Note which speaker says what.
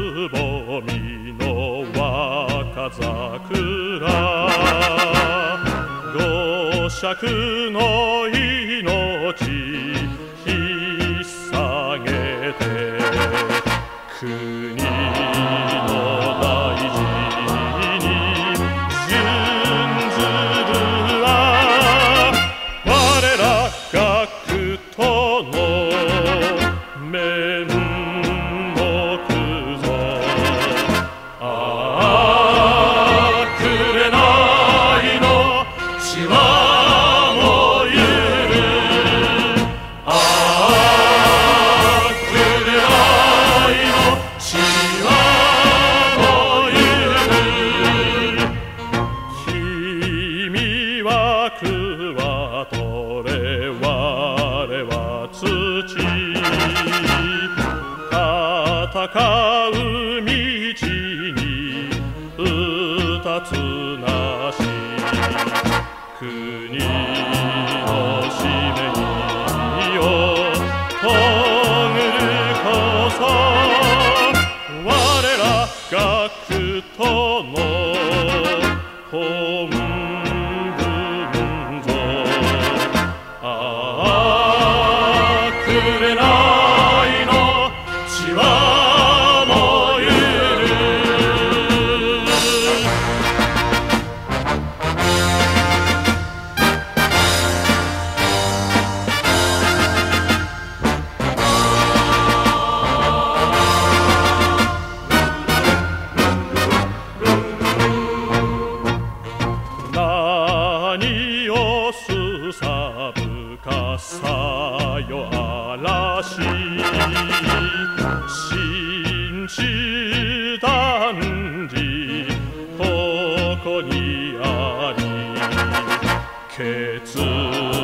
Speaker 1: ぼみの若桜、五尺の命引っさげて国の大事に準ずるは我ら学徒の面目ぞ。ああ紅の血はもゆる、ああ紅の血はもゆる。君は桑取れ我は土、戦う道に二つなし、国の使命を遂ぐるこそ我ら学徒の本分ぞ。ああ紅の血はもゆる。何をすさぶかさよ嵐、信じ断じここにあり決